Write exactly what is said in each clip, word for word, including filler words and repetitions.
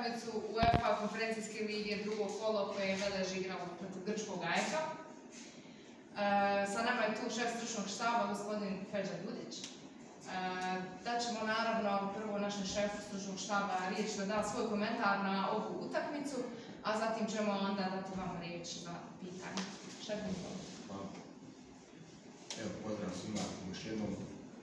utakmicu UEFA konferencijske lige drugo kolo koje je Velež igralo protiv grčkog Ajeka. Sa nama je tu šef stručnog štaba, gospodin Feđa Dudić. Daćemo naravno prvo našem šefu stručnog štaba riječ da da svoj komentar na ovu utakmicu, a zatim ćemo onda dati vam riječ za pitanje. Šef, izvolite. Hvala. Evo, pozdrav svima još jednom.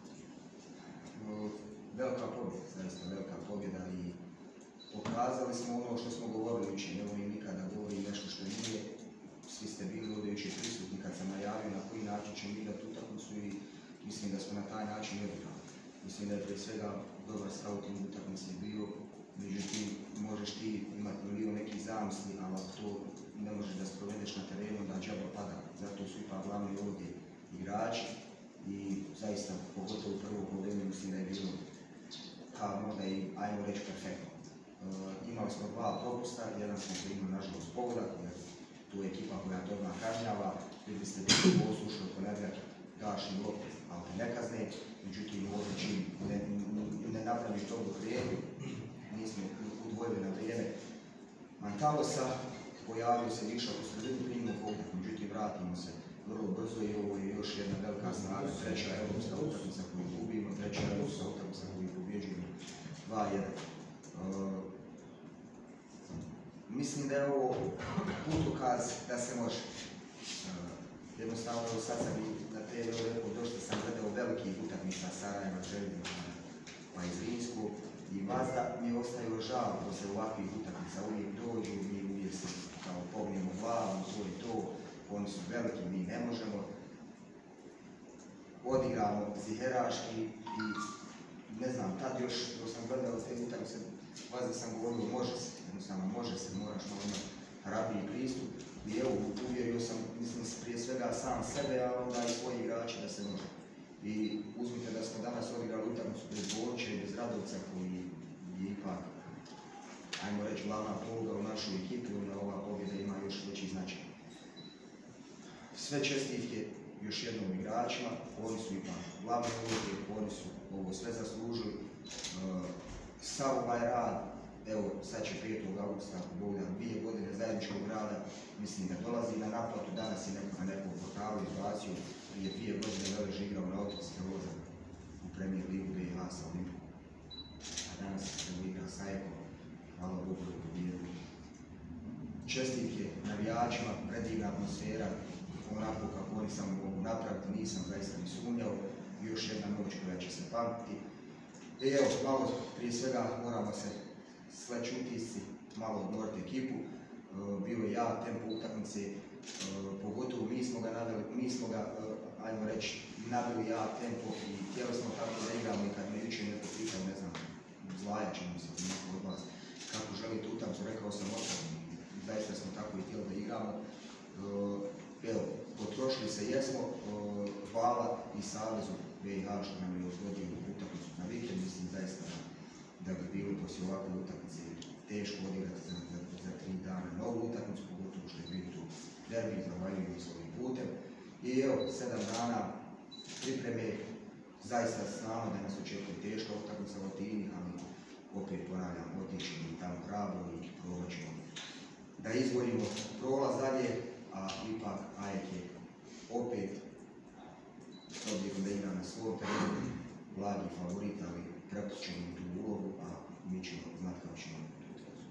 Velika pobjeda, zaista velika pobjeda i pokazali smo ono što smo govorili jučer, ne volim nikada govorim nešto što nije. Svi ste bili ovdje jučer prisutni kad sam najavio na koji način ćemo igrati utakmicu i mislim da smo na taj način odigrali. Mislim da je prije svega dobar scouting utakmice bio, međutim možeš ti imati milion nekih zamisli, ali ako to ne možeš da sprovedeš na terenu, da džaba pada. Zato su ipak glavni ovdje igrači i zaista, pogotovo u prvom polovremenu, mislim da je bilo pa možda i, ajmo reći, perfektno. Uh, imali smo dva propusta, jedan smo primili nažalost pogodak, jer tu je ekipa koja to odmah kažnjava, vidjeli ste da je ovo slušao od ponedjeljak, daš im lopte, ali te ne kazne, međutim ovdje čim ne, ne napraviš to u prijelu, nismo udvojili na vrijeme Mantalosa, pojavio se višak u sredinu, primimo pogodak, međutim vratimo se vrlo brzo i ovo je još jedna velika snaga, treća europska utakmica koju gubimo, treća europska utakmica koju pobjeđujemo dva jedan. Uh, mislim da je ovo putokaz da se može. Uh, jednostavno, evo sad sam i na te ve o došli sam gledao velikih utakmica Sarajeva, Željina, pa iz Rimskog i vazda mi je ostavio žal posle ovakvih utakmica, uvijek dođu, mi uvijek se kao pognemo glavom, to i to, oni su veliki, mi ne možemo. Odigramo ziheraški i ne znam, tad još, dok sam gledao te utakmice, vazda sam govorio može se, jednostavno može se, moraš malo imati hrabiji pristup. I evo, uvjerio sam, mislim, prije svega sam sebe, a onda i svoji igrači da se može. I uzmite da smo danas odigrali utakmicu bez Borče i bez Radovca koji je ipak, ajmo reći, glavna poluga u našoj ekipi, onda ova pobjeda ima još veći značaj. Sve čestitke još jednom igračima, oni su ipak glavni uloge, oni su ovo sve zaslužili. Uh, sav ovaj rad, evo sad će petog augusta, Bogdan, dvije godine zajedničkog rada, mislim da dolazi na naplatu, danas je neko na nekom portalu izbacio, prije dvije godine Velež igrao na otoci Hrvoza u Premier Ligu be i ha sa Olimpikom. A danas se igra sa Ajekom, hvala Bogu da pobjedili. Čestitke navijačima, predivna atmosfera, onako kako oni samo mogu napraviti, nisam zaista ni sumnjao, još jedna noć koja će se pamtiti. I evo, malo prije svega moramo se sleći utisci, malo odmoriti ekipu, bio je jak tempo utakmice, pogotovo mi smo ga naveli, mi smo ga, ajmo reći, naveli jak tempo i htjeli smo tako da igramo i kad me jučer neko pitao, ne znam, Zlaja će mi se neko od vas, kako želite utakmicu, rekao sam otvoreno i zaista smo tako i htjeli da igramo. Evo, potrošili se jesmo, hvala i Savezu be i ha što nam je odgodio utakmicu na vikend, mislim zaista da bi bilo poslije ovakve utakmice teško odigrati za, za, za tri dana novu utakmicu, pogotovo što je bio tu derbi, zahvaljujem se ovim putem. I evo, sedam dana pripreme, zaista znamo da nas očekuje teška utakmica u Atini, ali opet ponavljam, otićemo i tamo hrabro i probat ćemo da izborimo prolaz dalje, a ipak Ajek je opet, s obzirom da igra na svom terenu, blagi favorit, ali prepustit ćemo tu ulogu, a mi ćemo znati kako ćemo tu utvezu.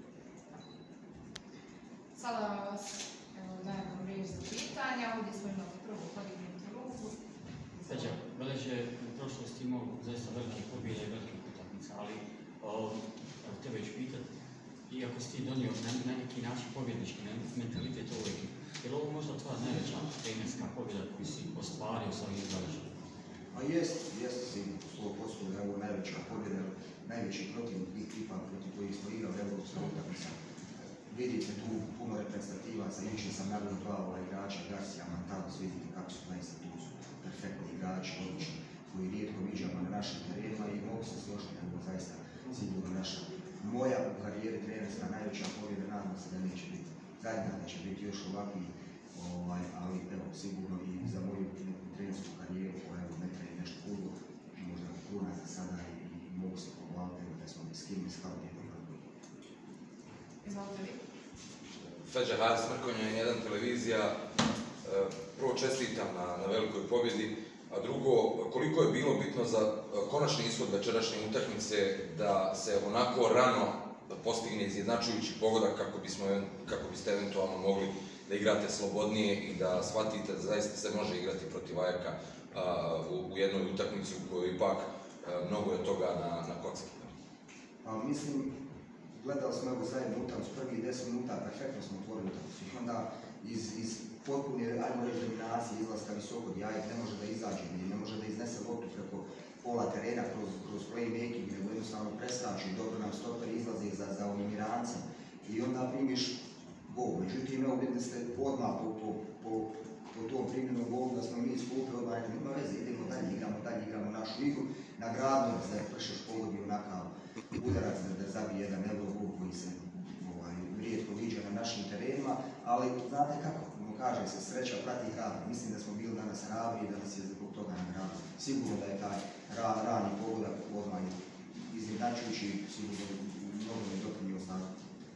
Sada vas dajem vam riječ za pitanja, ovdje smo imali prvu podignutu ruku. Feđa, Velež je u prošlosti imao zaista velike pobjede i velike utakmice, ali tebe ću pitat, iako si ti donio na, na neki način pobjednički mentalitet ovu ekipu, je li ovo možda tvoja najveća trenerska pobjeda koju si ostvario sa ovim Veležom? A jest, jest sigurno, sto posto da je ovo najveća pobjeda, najveći protivnik ekipa protiv kojih smo igrali evropska utakmica. Vidite tu puno reprezentativaca, jučer sam naveo dva ova igrača, Garcia, Mantalos, vidite kako su zaista tu su perfektni igrači, odlični, koji rijetko viđamo na našim terenima i mogu se složiti da je zaista sigurno naša, moja u karijeri trenerska najveća pobjeda, nadam se da neće biti zadnja, da će biti još ovakvi, ovaj, ali evo sigurno i za moju trenersku karijeru koja evo ne traje nešto puno, možda kruna za sada i, i mogu se pohvaliti da smo s kim iskali jedno. Izvolite vi. Feđa Haris Mrkonja, jedan televizija. Prvo čestitam na, na velikoj pobjedi, a drugo, koliko je bilo bitno za konačni ishod večerašnje utakmice da se onako rano postigne izjednačujući pogodak kako, bismo, kako biste eventualno mogli da igrate slobodnije i da shvatite da zaista se može igrati protiv Ajaxa u, u jednoj utakmici u kojoj ipak a, mnogo je toga na, na kocki. Pa mislim, gledali smo evo zajedno utakmicu, prvih deset minuta, perfektno smo otvorili utakmicu. I onda iz, iz potpune, ajmo reći, dominacije izlaska visoko gdje Ajax ne može da izađe, ne može da iznese loptu preko pola terena kroz, kroz playmaking, nego jednostavno preskaču, dobro nam stoperi izlaze za, za ovim Irancem. I onda primiš gol. Međutim, evo vidite ste odmah po, po, po, po tom primjenom golu da smo mi skupili, odmah nema veze, idemo dalje, igramo dalje, igramo našu igru. Nagradno je da je Pršeš pogodio onakav udarac da, da zabije jedan Eurogol koji se ovaj, rijetko viđa na našim terenima, ali znate kako, no, kaže se, sreća prati hrabri. Mislim da smo bili danas hrabri i da nas je zbog toga nagradio. Sigurno da je taj ra, rani pogodak odmah izjednačujući, sigurno mnogo ne doprinio ostatku.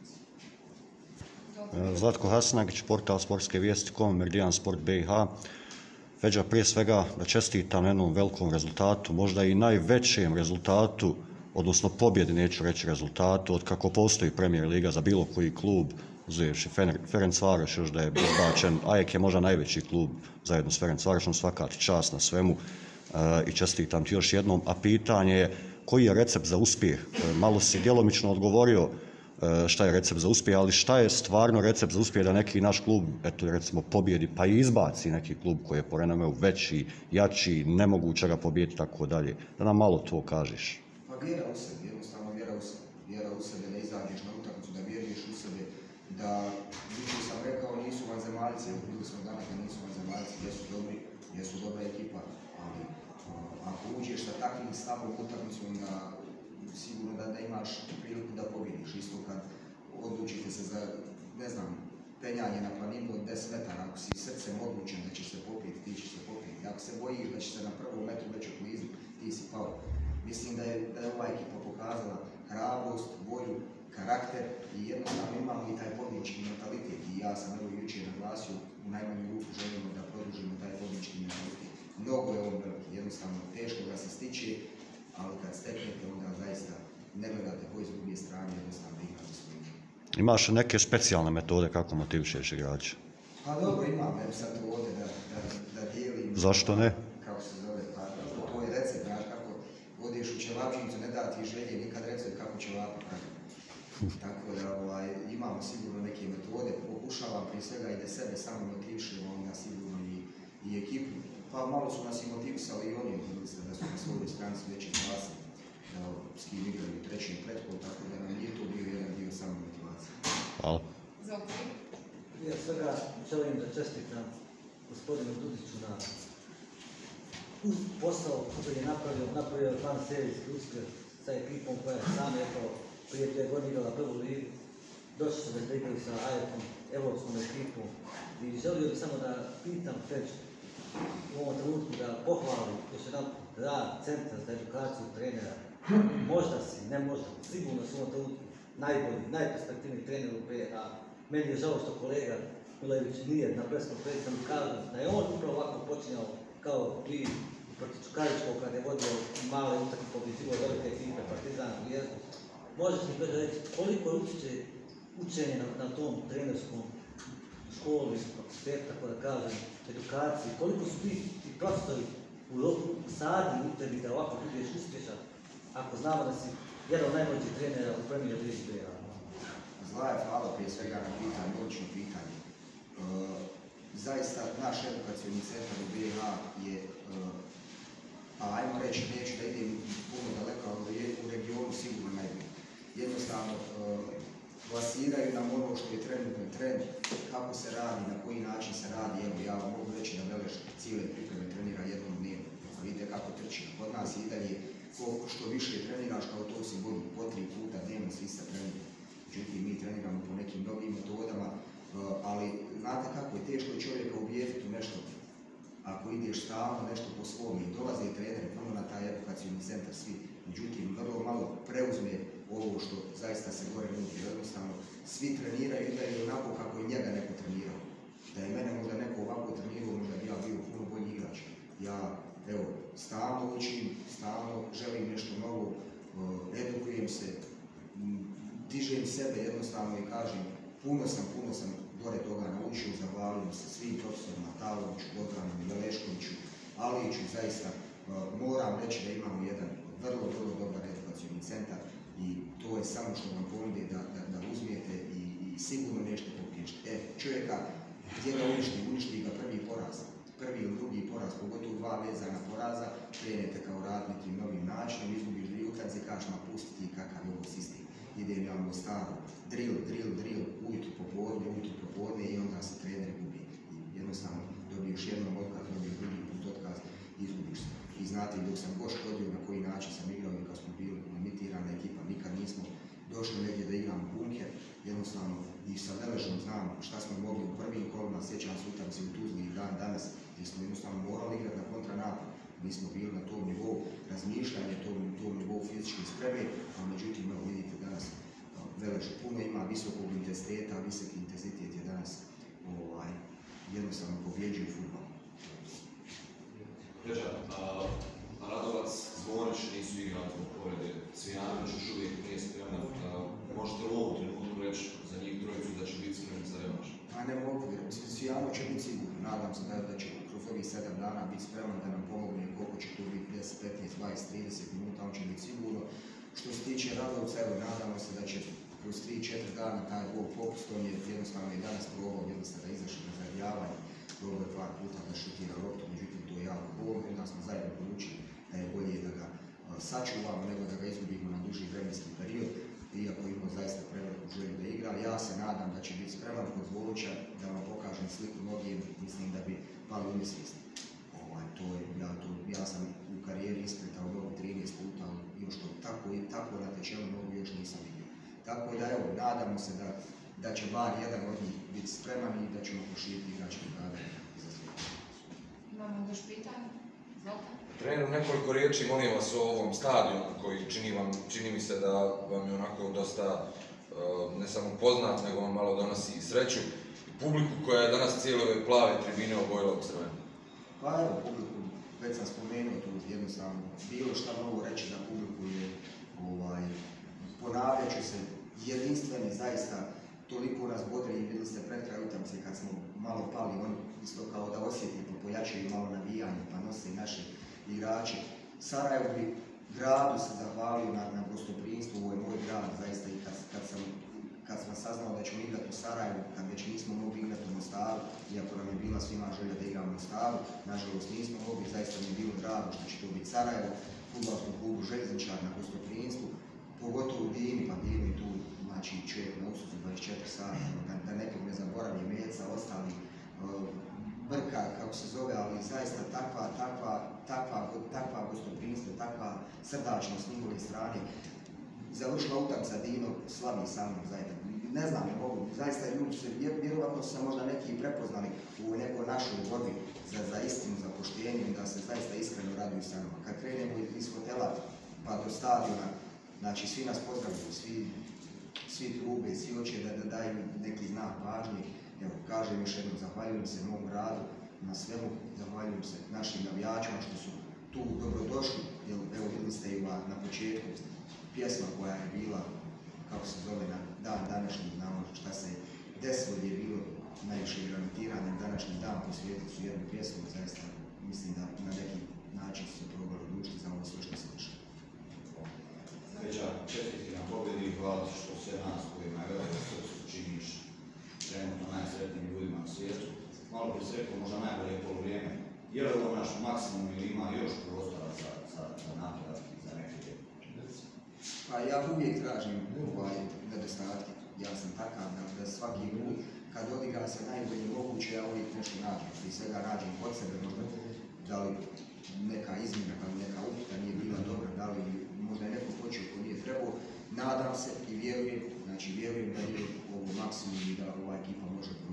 Zlatko Hasnagić, portal Sportske vijesti punkt com, Meridian Sport B i H. Feđa, prije svega da čestitam na jednom velikom rezultatu, možda i najvećem rezultatu, odnosno pobjedi, neću reći rezultatu, od kako postoji Premier Liga za bilo koji klub, uzevši Ferencvaroš još da je izbačen. Ajax je možda najveći klub zajedno s Ferencvarošom, svaka ti čast na svemu i čestitam ti još jednom. A pitanje je koji je recept za uspjeh? Malo si djelomično odgovorio šta je recept za uspjeh, ali šta je stvarno recept za uspjeh da neki naš klub, eto recimo, pobjedi pa i izbaci neki klub koji je po renomeu veći, jači, nemoguće ga pobjediti, tako dalje. Da nam malo to kažeš. Pa vjera u sebe, jednostavno vjera u sebe. Vjera u sebe, da izađeš na utakmicu, da vjeruješ u sebe, da, što sam rekao, nisu vanzemaljci, bili smo danas da nisu vanzemaljci, jesu dobri, jesu dobra ekipa, ali ako uđeš sa takvim stavom u utakmicu, onda sigurno da, da imaš priliku da pobjediš. Isto kad odlučite se za, ne znam, penjanje na planinu od deset metara, ako si srcem odlučen da će se popiti, ti će se popiti. Ako se bojiš da će se na prvom metru već oklizni, ti si pao. Mislim da je, da je ova ekipa pokazala hrabrost, volju, karakter i jednostavno imamo i taj pobjednički mentalitet. I ja sam evo jučer naglasio, u najmanju ruku želimo da produžimo taj pobjednički mentalitet. Mnogo je on veliki, jednostavno teško ga se stiče, ali kad steknete onda zaista ne gledate koji s druge strane, jednostavno igrate svoju igru. Imaš neke specijalne metode kako motivišeš igrače? Pa dobro, imam, ne bi sad to ovdje da, da, da dijelim. Zašto ne? Kako se zove, pa to je recept, znaš kako odeš u ćevapčnicu, ne da ti želje, nikad recept kako ćevapa pravi. Tako da ovaj, imamo sigurno neke metode, pokušavam prije svega i da sebe samo motivišem, onda sigurno i, i ekipu. Pa malo su nas i motivisali i oni, mislim da su na svojoj stranici veće klase, s kim igraju u trećem pretku, tako da nam nije to bio jedan dio samo motivacije. Hvala. Ja svega želim da čestitam gospodinu Dudiću na posao koji je napravio, napravio je van serijski uspjeh sa ekipom koja je sam rekao prije dvije godine igrala prvu ligu. Došli su da igraju sa Ajaxom, evropskom ekipom. I želio bih samo da pitam Feđu u ovom trenutku da pohvali još jedan rad Centra za edukaciju trenera. Možda si, ne možda, sigurno su u ovom trenutku najbolji, najperspektivniji trener u B i H. Meni je žao što kolega Milević nije na preskonferenciji kažu da je on upravo ovako počinjao kao vi protiv Čukaričkog kad je vodio male utakmice, pobjeđivao velike ekipe, Partizan, Zvijezdu. Možeš mi kada reći koliko je učiće učenje na, na tom trenerskom školi, fakultetu, tako da kažem, edukaciji, koliko su ti profesori u sadnji u tebi da ovako budeš uspješan, ako znamo da si jedan od najboljih trenera u Premier Ligi B i H. Zlaja, hvala prije svega na pitanje, odlično pitanje. E, zaista, naš edukacijni centar u B i H je, e, a ajmo reći, neću da idem puno daleko, ali je u regionu sigurno najbolji. Jednostavno, e, plasiraju nam ono što je trenutno trend, kako se radi, na koji način se radi. Evo, ja vam mogu reći da Veleš cijele pripreme trenira jednom dnevno. Vidite kako trči. Kod nas i dalje, što više treniraš, kao to si bolji, po tri puta dnevno svi se trenira. Međutim, mi treniramo po nekim novim metodama, ali znate kako je teško čovjeka ubijediti u nešto. Ako ideš stalno nešto po svom i dolaze treneri, puno na taj edukacijni centar svi, međutim, vrlo malo preuzme ovo što zaista se gore nudi. Jednostavno, svi treniraju i da je onako kako je njega neko trenirao. Da je mene možda neko ovako trenirao, možda bi ja bio puno bolji igrač. Ja, evo, stalno učim, stalno želim nešto novo, edukujem se, dižem sebe jednostavno i kažem, puno sam, puno sam gore toga naučio, zahvalim se svim profesorima, Taloviću, Bogdanu, Jeleškoviću, Aliću, zaista moram reći da imamo jedan vrlo, vrlo dobar edukacijni centar i to je samo što vam ponude da, da, da uzmijete i, i sigurno nešto pogriješite. E, čovjeka, gdje ga uništi, uništi ga prvi poraz, prvi ili drugi poraz, pogotovo dva vezana poraza, krenete kao rad nekim novim načinom, izgubiš dvije utakmice i kažeš, ma pustiti kakav je ovo sistem. Idem ja u staro, drill, drill, drill, ujutru popodne, ujutru popodne i onda se trener gubi. I jednostavno dobiješ jednom otkaz, dobiješ drugi put otkaz i izgubiš se. I znate, dok sam goš hodio na koji način sam igrao i kad smo bili limitirana ekipa, nikad nismo došli negdje da igramo bunker, jednostavno i sa Veležom znam šta smo mogli u prvim kolima, sjećam se utakmice u Tuzli i dan danas, gdje smo jednostavno morali igrati na kontranapad. Mi smo bili na tom nivou razmišljanja, tom, tom nivou fizičke spreme, a međutim, evo vidite danas, Velež puno ima visokog intenziteta, visoki intenzitet je danas ovaj, jednostavno pobjeđuju futbol. Peđa, Radovac, Zvonić nisu igrali zbog povrede, Cvijanović još uvijek nije spreman. Možete li u ovom trenutku reći za njih trojicu da će biti spremni za revanš? Pa ne mogu, jer Cvijanović će biti sigurno. Nadam se da, da će kroz ovih sedam dana biti spreman da nam pomogne koliko će to biti deset, petnaest, dvadeset, trideset minuta, on će biti sigurno. Što se tiče Radovca, evo nadamo se da će kroz tri četiri dana taj gol popust, on je jednostavno i danas probao, vidjeli ste da izašao na zarjavanje, probao je par puta da šutira loptu, međutim to je jako bolno, onda smo zajedno poručili da je bolje da ga sačuvamo nego da ga izgubimo na duži vremenski period, iako imao zaista preveliku želju da igra. Ja se nadam da će biti spreman kod Zvolića, da vam pokažem sliku nogijem, mislim da bi pali u nesvijest. Ovaj, to je, ja, to, ja sam u karijeri ispretao nogu trinaest puta, ali još to tako i tako na tečelu nogu još nisam vidio. Tako da evo, nadamo se da, da će bar jedan od njih biti spreman i da ćemo proširiti igračke kada za svijet. Imamo još pitanje? Zvolta? Trener, nekoliko riječi molim vas o ovom stadionu koji čini, vam, čini mi se da vam je onako dosta uh, ne samo poznat, nego vam malo donosi sreću. Publiku koja je danas cijele ove plave tribine obojila u crvenu. Pa evo, publiku, već sam spomenuo tu jednostavno, bilo šta mogu reći da publiku je, ovaj, ponavljat ću se, jedinstveni, zaista, toliko nas bodri i vidjeli ste pred kraj utakmice kad smo malo pali, oni isto kao da osjeti, pa pojačaju malo navijanje, pa nose i naše igrače. Sarajevo bi gradu se zahvalio na, na gostoprimstvu, ovo je moj grad, zaista i kad, kad, sam, kad sam saznao da ćemo igrati u Sarajevu, kad već nismo mogli igrati u Mostaru, iako nam je bila svima želja da igramo u Mostaru, nažalost nismo mogli, zaista mi je bilo drago što će to biti Sarajevo, fudbalskom klubu Željezničar na gostoprimstvu, pogotovo u Dini, pa Dini tu, znači čovjek na usluzi dvadeset četiri sata, da, da nekog ne zaboravi, Meca, ostali, uh, Brka, kako se zove, ali zaista takva, takva, takva, takva gostoprimstvo, takva srdačnost s njihove strane. Završila utakmica Dino, slavi sa mnom zajedno. Ne znam, ne mogu, zaista ljudi se, vjerovatno su se možda neki prepoznali u nekoj našoj borbi za, za istinu, za poštenje, da se zaista iskreno raduju sa nama. Kad krenemo iz hotela pa do stadiona, znači svi nas pozdravljaju, svi, svi trube, svi hoće da, da daju neki znak pažnje. Evo, kažem još jednom, zahvaljujem se mom gradu na svemu, zahvaljujem se našim navijačima što su tu dobrodošli, jer evo vidjeli ste i na početku pjesma koja je bila, kako se zove, na dan današnji, znamo šta se desilo gdje je bilo najviše granitiranje, današnji dan po svijetu su jednu pjesmu, zaista mislim da na neki način su se probali odlučiti za ovo sve što se dešava. Peđa, čestitke na pobjedi, hvala što sve nas kojima je veliko srcu činiš trenutno najsretnijim ljudima na svijetu. Malo bi se rekao, možda najbolje polovrijeme. Je li ovo naš maksimum ili ima još prostora za, za, za napredak i za neke djece? Pa ja uvijek tražim ovaj nedostatke. Ja sam takav da, da svaki put kad odigra se najbolje moguće, ja uvijek nešto nađem. Prije svega nađem kod sebe, možda da li neka izmjena, da li neka uputa nije bila dobra, da li možda je neko počeo ko nije trebao. Nadam se i vjerujem, znači vjerujem da je ovo maksimum i da ova ekipa može